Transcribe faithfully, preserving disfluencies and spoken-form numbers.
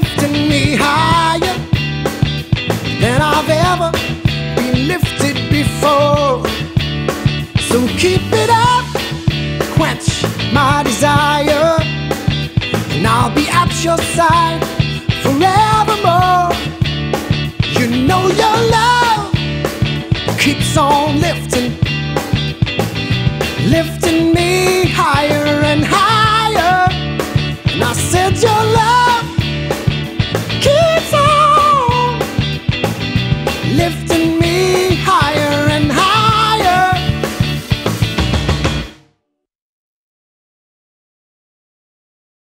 lifting me higher than I've ever been lifted before. So keep it up, quench my desire, and I'll be at your side forevermore. You know your love keeps on lifting, lifting me higher and higher. And I said your love